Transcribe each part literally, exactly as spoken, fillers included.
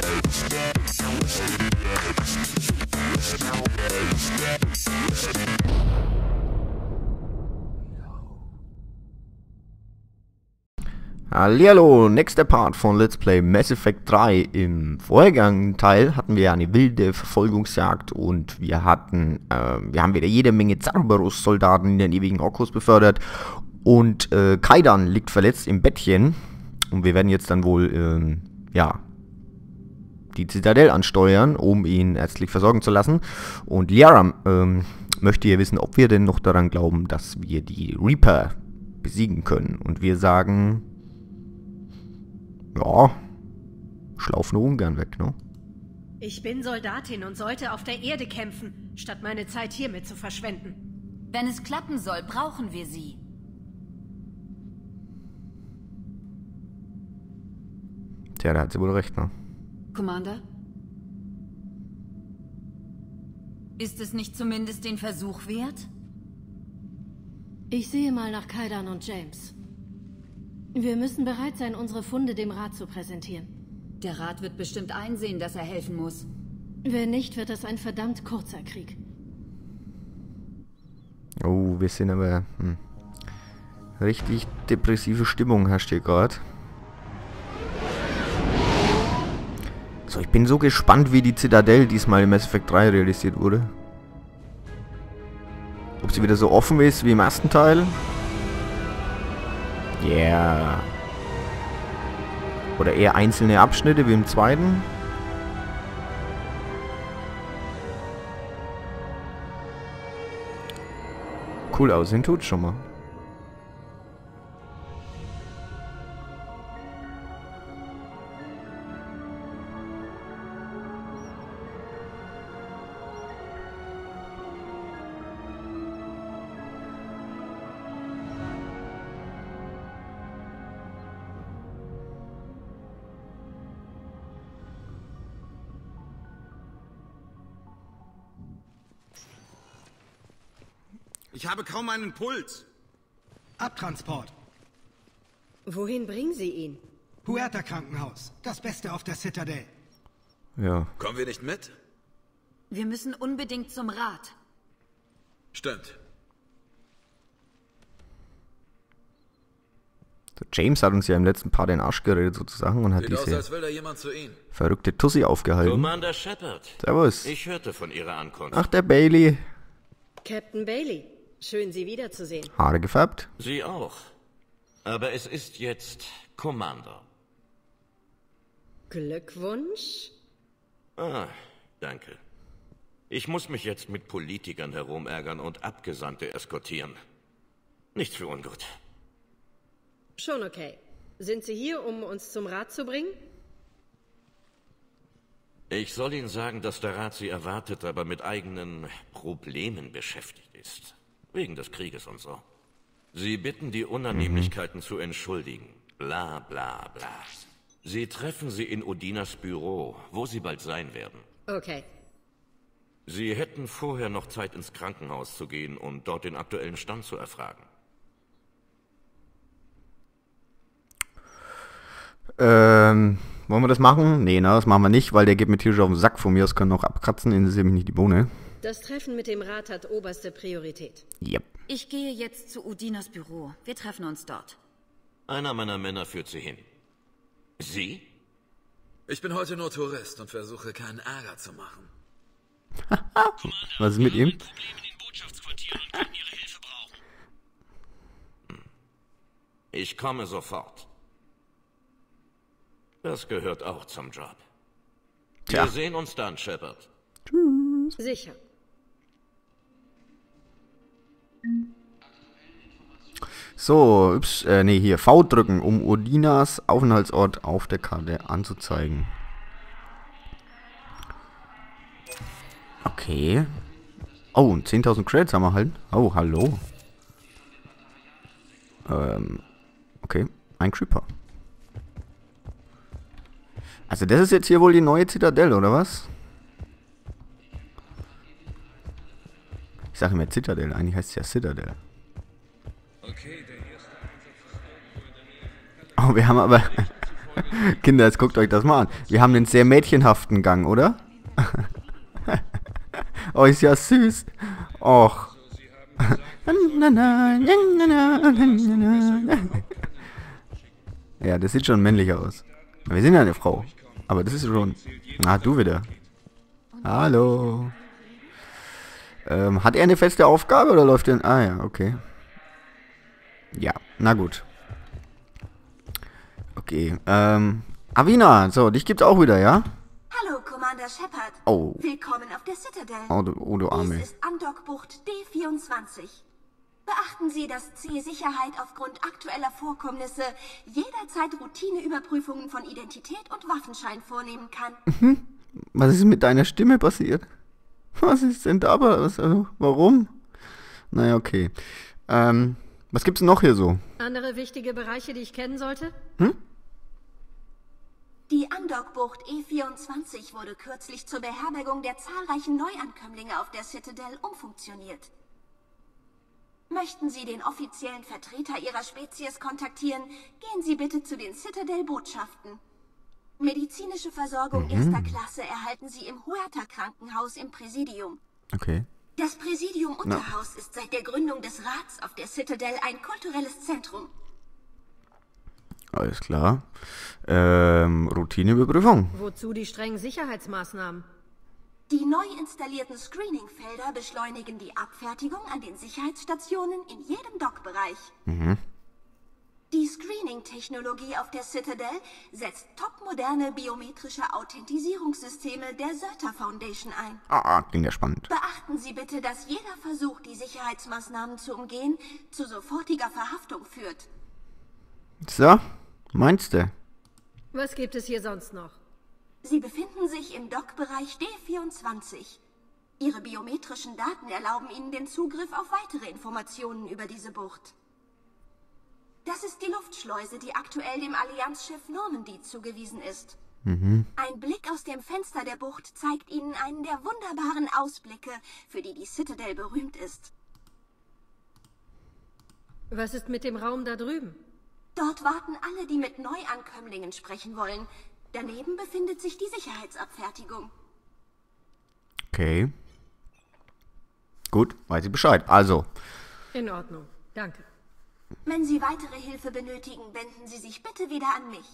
Hallihallo, nächster Part von Let's Play Mass Effect drei. Im vorhergehenden Teil hatten wir eine wilde Verfolgungsjagd und wir hatten, äh, wir haben wieder jede Menge Cerberus-Soldaten in den ewigen Orkus befördert und äh, Kaidan liegt verletzt im Bettchen und wir werden jetzt dann wohl, ähm, ja, die Zitadelle ansteuern, um ihn ärztlich versorgen zu lassen. Und Liara ähm, möchte hier wissen, ob wir denn noch daran glauben, dass wir die Reaper besiegen können. Und wir sagen... Ja, schlaufen nur ungern weg, ne? Ich bin Soldatin und sollte auf der Erde kämpfen, statt meine Zeit hiermit zu verschwenden. Wenn es klappen soll, brauchen wir sie. Tja, da hat sie wohl recht, ne? Commander? Ist es nicht zumindest den Versuch wert? Ich sehe mal nach Kaidan und James. Wir müssen bereit sein, unsere Funde dem Rat zu präsentieren. Der Rat wird bestimmt einsehen, dass er helfen muss. Wenn nicht, wird es ein verdammt kurzer Krieg. Oh, wir sind aber... Hm, richtig depressive Stimmung herrscht hier gerade. So, ich bin so gespannt, wie die Zitadelle diesmal im Mass Effect drei realisiert wurde. Ob sie wieder so offen ist wie im ersten Teil. Yeah. Oder eher einzelne Abschnitte wie im zweiten. Cool aussehen tut schon mal. Ich habe kaum einen Puls. Abtransport. Wohin bringen Sie ihn? Huerta Krankenhaus. Das Beste auf der Citadel. Ja. Kommen wir nicht mit? Wir müssen unbedingt zum Rat. Stimmt. So, James hat uns ja im letzten Part den Arsch geredet sozusagen und hat Sieht aus, diese als will da jemand zu Ihnen. verrückte Tussi aufgehalten. Commander Shepard. Servus. Ich hörte von Ihrer Ankunft. Ach, der Bailey. Captain Bailey. Schön, Sie wiederzusehen. Haare gefärbt. Sie auch. Aber es ist jetzt Commander. Glückwunsch? Ah, danke. Ich muss mich jetzt mit Politikern herumärgern und Abgesandte eskortieren. Nicht für ungut. Schon okay. Sind Sie hier, um uns zum Rat zu bringen? Ich soll Ihnen sagen, dass der Rat Sie erwartet, aber mit eigenen Problemen beschäftigt ist. Wegen des Krieges und so. Sie bitten, die Unannehmlichkeiten mhm. zu entschuldigen. Bla bla bla. Sie treffen sie in Odinas Büro, wo sie bald sein werden. Okay. Sie hätten vorher noch Zeit, ins Krankenhaus zu gehen und dort den aktuellen Stand zu erfragen. Ähm, wollen wir das machen? Nee, na, das machen wir nicht, weil der geht mir tierisch auf den Sack. Von mir aus können wir noch abkratzen, interessiert mich nicht die Bohne. Das Treffen mit dem Rat hat oberste Priorität. Yep. Ich gehe jetzt zu Udinas Büro. Wir treffen uns dort. Einer meiner Männer führt Sie hin. Sie? Ich bin heute nur Tourist und versuche keinen Ärger zu machen. Was ist mit ihm? Ich komme sofort. Das gehört auch zum Job. Tja. Wir sehen uns dann, Shepard. Tschüss. Sicher. So, ups, äh, nee, hier, V drücken, um Odinas Aufenthaltsort auf der Karte anzuzeigen. Okay. Oh, und zehntausend Credits haben wir halt. Oh, hallo. Ähm, okay, ein Creeper. Also das ist jetzt hier wohl die neue Zitadelle, oder was? Ich sage immer Zitadelle, eigentlich heißt es ja Citadel. Oh, wir haben aber Kinder, jetzt guckt euch das mal an. Wir haben einen sehr mädchenhaften Gang, oder? Oh, ist ja süß. Och. Ja, das sieht schon männlich aus. Wir sind ja eine Frau. Aber das ist schon... Ah, du wieder. Hallo. Ähm, hat er eine feste Aufgabe oder läuft er... Ah ja, okay. Ja, na gut. Okay, ähm... Avina, so, dich gibt's auch wieder, ja? Hallo, Commander Shepard. Oh. Willkommen auf der Citadel. Oh, du, oh, du Arme. Dies ist Andockbucht D vierundzwanzig. Beachten Sie, dass C-Sicherheit aufgrund aktueller Vorkommnisse jederzeit Routineüberprüfungen von Identität und Waffenschein vornehmen kann. Was ist mit deiner Stimme passiert? Was ist denn da? Was, also, warum? Naja, okay. Ähm, was gibt's noch hier so? Andere wichtige Bereiche, die ich kennen sollte? Hm? Die Andockbucht E vierundzwanzig wurde kürzlich zur Beherbergung der zahlreichen Neuankömmlinge auf der Citadel umfunktioniert. Möchten Sie den offiziellen Vertreter Ihrer Spezies kontaktieren, gehen Sie bitte zu den Citadel-Botschaften. Medizinische Versorgung Mhm. erster Klasse erhalten Sie im Huerta-Krankenhaus im Präsidium. Okay. Das Präsidium Unterhaus ist seit der Gründung des Rats auf der Citadel ein kulturelles Zentrum. Alles klar. Ähm, Routineüberprüfung. Wozu die strengen Sicherheitsmaßnahmen? Die neu installierten Screening-Felder beschleunigen die Abfertigung an den Sicherheitsstationen in jedem Dockbereich. Mhm. Die Screening-Technologie auf der Citadel setzt topmoderne biometrische Authentisierungssysteme der Zerta Foundation ein. Ah, klingt ja spannend. Beachten Sie bitte, dass jeder Versuch, die Sicherheitsmaßnahmen zu umgehen, zu sofortiger Verhaftung führt. So, meinst du? Was gibt es hier sonst noch? Sie befinden sich im Dockbereich D vierundzwanzig. Ihre biometrischen Daten erlauben Ihnen den Zugriff auf weitere Informationen über diese Bucht. Das ist die Luftschleuse, die aktuell dem Allianzschiff Normandy zugewiesen ist. Mhm. Ein Blick aus dem Fenster der Bucht zeigt Ihnen einen der wunderbaren Ausblicke, für die die Citadel berühmt ist. Was ist mit dem Raum da drüben? Dort warten alle, die mit Neuankömmlingen sprechen wollen. Daneben befindet sich die Sicherheitsabfertigung. Okay. Gut, weiß ich Bescheid. Also. In Ordnung, danke. Wenn Sie weitere Hilfe benötigen, wenden Sie sich bitte wieder an mich.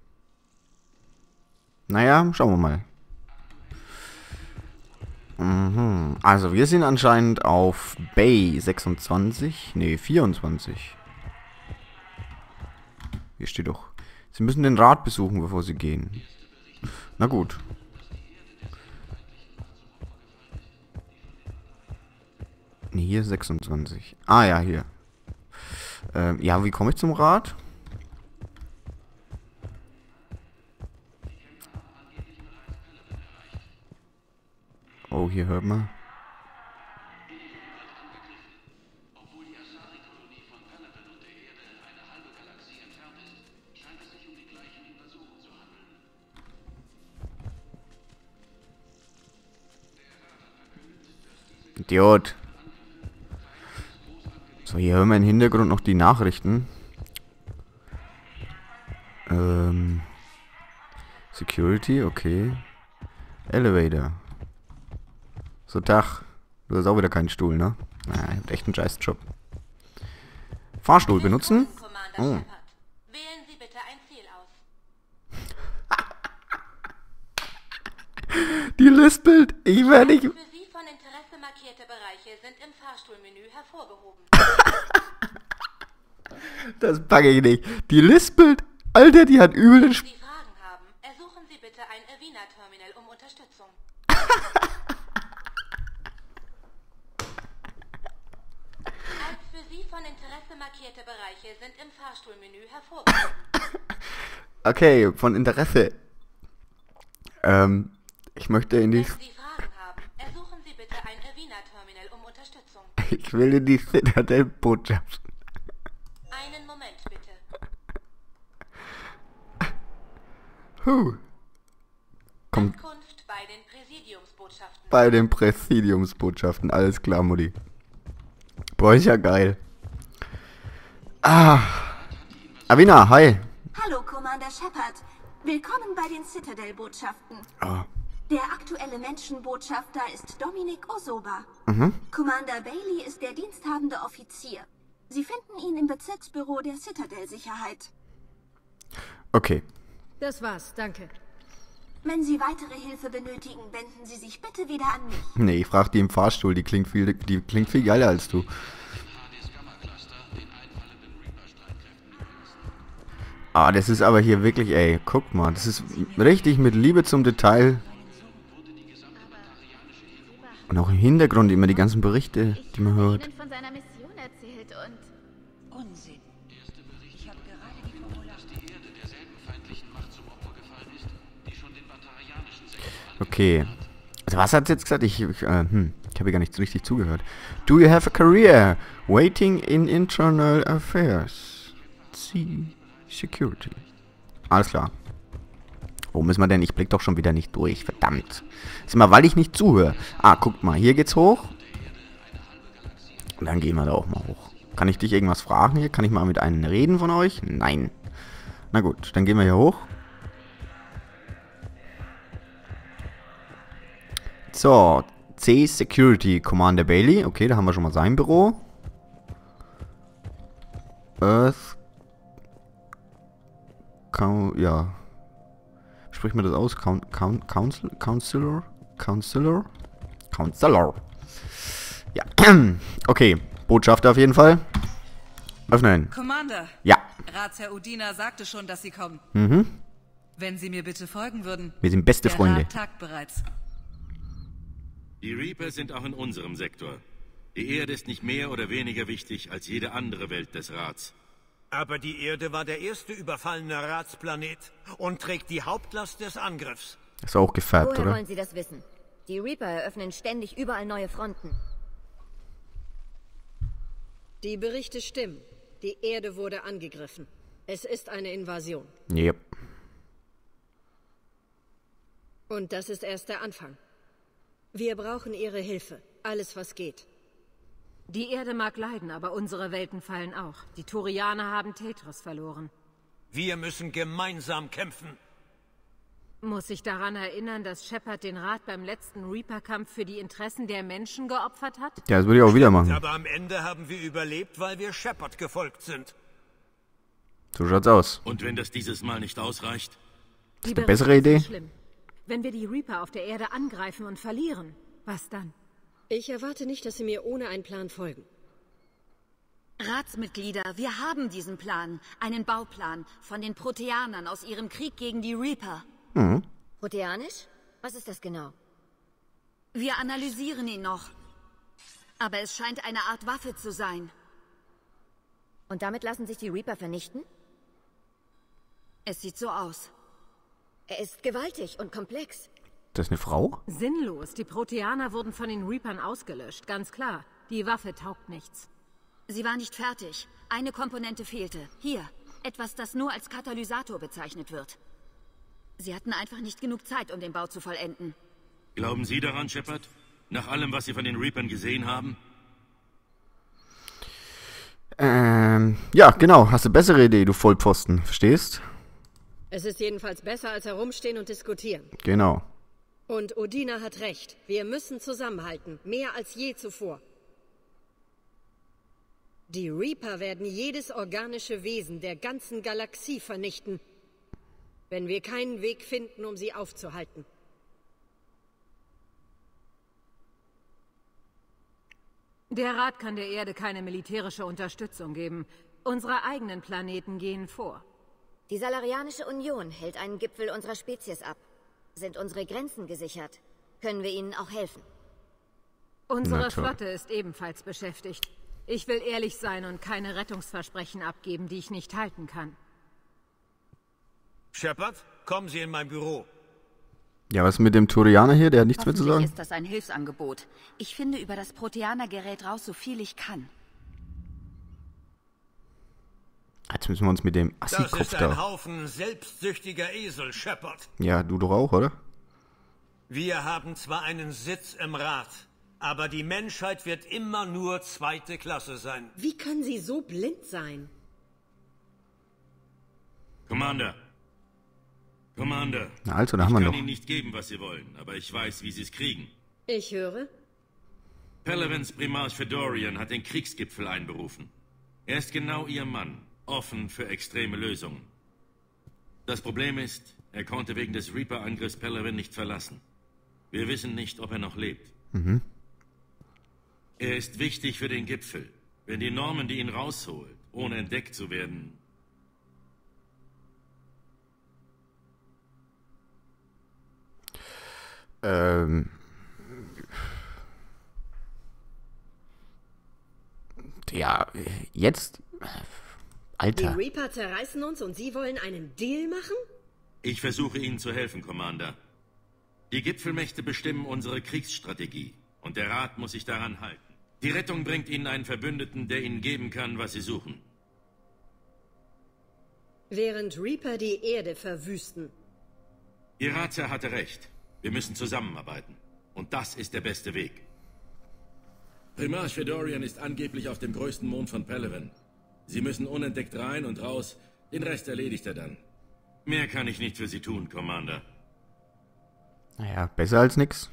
Naja, schauen wir mal. Mhm. Also, wir sind anscheinend auf Bay sechsundzwanzig. Ne, vierundzwanzig. Hier steht doch. Sie müssen den Rat besuchen, bevor Sie gehen. Na gut. Ne, hier sechsundzwanzig. Ah ja, hier. Ähm, ja, wie komme ich zum Rat? Oh, hier hört man. Idiot. So, hier hören wir im Hintergrund noch die Nachrichten. Ähm. Security, okay. Elevator. So, Tag. Du hast auch wieder keinen Stuhl, ne? Na, ihr habt echt einen scheiß Job. Fahrstuhl benutzen? Oh. Wählen Sie bitte ein Ziel aus. Die lispelt. Ich werde nicht... Für Sie von Interesse markierte Bereiche sind im Fahrstuhlmenü hervorgehoben. Das packe ich nicht. Die lispelt. Alter, die hat übel den... Wenn Sie Fragen haben, ersuchen Sie bitte ein Avina-Terminal um Unterstützung. Als für Sie von Interesse markierte Bereiche sind im Fahrstuhlmenü hervorgehoben. Okay, von Interesse. Ähm, ich möchte in die... Wenn Sie Fragen haben, ersuchen Sie bitte ein Avina-Terminal um Unterstützung. Ich will in die Citadel-Botschaft. Einen Moment bitte. Huh. Kommt Ankunft bei den Präsidiumsbotschaften. bei den Präsidiumsbotschaften. Alles klar, Mutti. Boah, ist ja geil. Ah. Avina, hi. Hallo, Commander Shepard. Willkommen bei den Citadel-Botschaften. Ah. Der aktuelle Menschenbotschafter ist Dominik Osoba. Mhm. Commander Bailey ist der diensthabende Offizier. Sie finden ihn im Bezirksbüro der Citadel-Sicherheit. Okay. Das war's, danke. Wenn Sie weitere Hilfe benötigen, wenden Sie sich bitte wieder an mich. Nee, ich frag die im Fahrstuhl, die klingt viel, die klingt viel geiler als du. Ah, das ist aber hier wirklich, ey, guck mal, das ist richtig mit Liebe zum Detail. Und auch im Hintergrund immer die ganzen Berichte, die man hört. von seiner Mission erzählt und... Unsinn. Ich habe gerade die Formulare... die Erde derselben feindlichen Macht zum Opfer gefallen ist, die schon den batarianischen Sektor... Okay. Also was hat jetzt gesagt? Ich, ich, äh, hm, ich habe gar nicht so richtig zugehört. Do you have a career? Waiting in internal affairs. See security. Alles klar. Wo müssen wir denn? Ich blick doch schon wieder nicht durch. Verdammt. Ist immer, weil ich nicht zuhöre. Ah, guckt mal. Hier geht's hoch. Und dann gehen wir da auch mal hoch. Kann ich dich irgendwas fragen hier? Kann ich mal mit einem reden von euch? Nein. Na gut, dann gehen wir hier hoch. So, C Security Commander Bailey. Okay, da haben wir schon mal sein Büro. Earth. Count, ja. Spricht man das aus? Count, Count, Council, Counselor? Counselor? Counselor. Ja. Okay, Botschafter auf jeden Fall. Öffnen. Commander. Ja. Ratsherr Udina sagte schon, dass Sie kommen. Mhm. Wenn Sie mir bitte folgen würden. Wir sind beste Der Freunde. Rat tagt bereits. Die Reaper sind auch in unserem Sektor. Die Erde ist nicht mehr oder weniger wichtig als jede andere Welt des Rats. Aber die Erde war der erste überfallene Ratsplanet und trägt die Hauptlast des Angriffs. Ist auch gefärbt, Woher oder? wollen Sie das wissen? Die Reaper eröffnen ständig überall neue Fronten. Die Berichte stimmen. Die Erde wurde angegriffen. Es ist eine Invasion. Yep. Und das ist erst der Anfang. Wir brauchen Ihre Hilfe. Alles, was geht. Die Erde mag leiden, aber unsere Welten fallen auch. Die Turianer haben Tetris verloren. Wir müssen gemeinsam kämpfen. Muss ich daran erinnern, dass Shepard den Rat beim letzten Reaper-Kampf für die Interessen der Menschen geopfert hat? Ja, das würde ich auch wieder machen. Aber am Ende haben wir überlebt, weil wir Shepard gefolgt sind. So schaut's aus. Und wenn das dieses Mal nicht ausreicht? Das ist eine bessere Idee. Schlimm. Wenn wir die Reaper auf der Erde angreifen und verlieren, was dann? Ich erwarte nicht, dass Sie mir ohne einen Plan folgen. Ratsmitglieder, wir haben diesen Plan. Einen Bauplan von den Proteanern aus ihrem Krieg gegen die Reaper. Mhm. Proteanisch? Was ist das genau? Wir analysieren ihn noch. Aber es scheint eine Art Waffe zu sein. Und damit lassen sich die Reaper vernichten? Es sieht so aus. Er ist gewaltig und komplex. Das ist eine Frau? Sinnlos. Die Proteaner wurden von den Reapern ausgelöscht, ganz klar. Die Waffe taugt nichts. Sie war nicht fertig. Eine Komponente fehlte. Hier. Etwas, das nur als Katalysator bezeichnet wird. Sie hatten einfach nicht genug Zeit, um den Bau zu vollenden. Glauben Sie daran, Shepard? Nach allem, was Sie von den Reapern gesehen haben? Ähm, ja, genau. Hast du bessere Idee, du Vollpfosten. Verstehst? Es ist jedenfalls besser, als herumstehen und diskutieren. Genau. Und Udina hat recht. Wir müssen zusammenhalten. Mehr als je zuvor. Die Reaper werden jedes organische Wesen der ganzen Galaxie vernichten, wenn wir keinen Weg finden, um sie aufzuhalten. Der Rat kann der Erde keine militärische Unterstützung geben. Unsere eigenen Planeten gehen vor. Die Salarianische Union hält einen Gipfel unserer Spezies ab. Sind unsere Grenzen gesichert, können wir ihnen auch helfen. Unsere Flotte ist ebenfalls beschäftigt. Ich will ehrlich sein und keine Rettungsversprechen abgeben, die ich nicht halten kann. Shepard, kommen Sie in mein Büro. Ja, was mit dem Turianer hier? Der hat nichts mehr zu sagen? Ist das ein Hilfsangebot? Ich finde über das Proteaner-Gerät raus, so viel ich kann. Jetzt müssen wir uns mit dem Assi-Kopf da... Das ist ein Haufen selbstsüchtiger Esel, Shepard. Ja, du doch auch, oder? Wir haben zwar einen Sitz im Rat, aber die Menschheit wird immer nur zweite Klasse sein. Wie können Sie so blind sein? Commander Commander. Commander. Na also, da haben wir ich noch. kann Ihnen nicht geben, was Sie wollen, aber ich weiß, wie Sie es kriegen. Ich höre. Pelevins Primarch Fedorian hat den Kriegsgipfel einberufen. Er ist genau Ihr Mann, offen für extreme Lösungen. Das Problem ist, er konnte wegen des Reaper-Angriffs Pelevin nicht verlassen. Wir wissen nicht, ob er noch lebt. Mhm. Er ist wichtig für den Gipfel. Wenn die Normandy ihn rausholt, ohne entdeckt zu werden... Ähm... Ja, jetzt... Alter. Die Reaper zerreißen uns und Sie wollen einen Deal machen? Ich versuche Ihnen zu helfen, Commander. Die Gipfelmächte bestimmen unsere Kriegsstrategie und der Rat muss sich daran halten. Die Rettung bringt Ihnen einen Verbündeten, der Ihnen geben kann, was Sie suchen. Während Reaper die Erde verwüsten. Ihr Ratsherr hatte recht. Wir müssen zusammenarbeiten. Und das ist der beste Weg. Primarch Fedorian ist angeblich auf dem größten Mond von Pelevin. Sie müssen unentdeckt rein und raus. Den Rest erledigt er dann. Mehr kann ich nicht für Sie tun, Commander. Naja, besser als nix.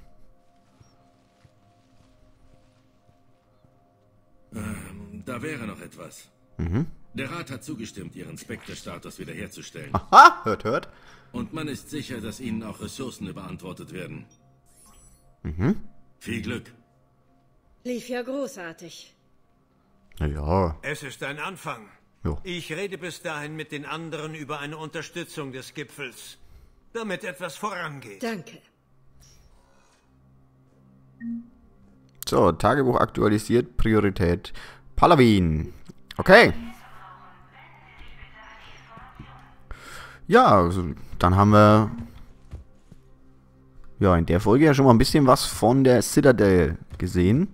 Ähm, da wäre noch etwas. Mhm. Der Rat hat zugestimmt, Ihren Spectre-Status wiederherzustellen. Aha, hört, hört. Und man ist sicher, dass Ihnen auch Ressourcen überantwortet werden. Mhm. Viel Glück. Lief ja großartig. Ja. Es ist ein Anfang. Jo. Ich rede bis dahin mit den anderen über eine Unterstützung des Gipfels, damit etwas vorangeht. Danke. So, Tagebuch aktualisiert, Priorität Palavin. Okay. Ja, also, dann haben wir ja in der Folge ja schon mal ein bisschen was von der Citadel gesehen.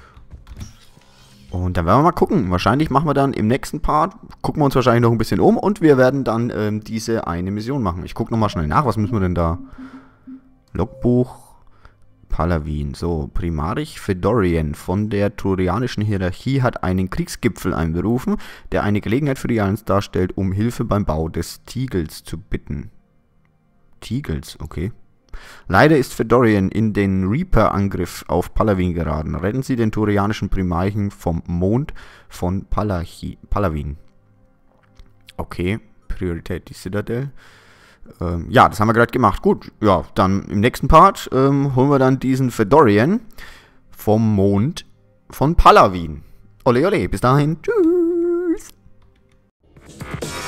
Und dann werden wir mal gucken. Wahrscheinlich machen wir dann im nächsten Part, gucken wir uns wahrscheinlich noch ein bisschen um und wir werden dann ähm, diese eine Mission machen. Ich gucke nochmal schnell nach, was müssen wir denn da? Logbuch Palavin. So, Primarch Fedorian von der turianischen Hierarchie hat einen Kriegsgipfel einberufen, der eine Gelegenheit für die Allianz darstellt, um Hilfe beim Bau des Tiegels zu bitten. Tiegels, okay. Leider ist Fedorian in den Reaper-Angriff auf Palavin geraten. Retten Sie den turianischen Primarchen vom Mond von Palachi Palavin. Okay, Priorität die Citadel. Ähm, ja, das haben wir gerade gemacht. Gut, ja, dann im nächsten Part ähm, holen wir dann diesen Fedorian vom Mond von Palavin. Ole ole, bis dahin. Tschüss.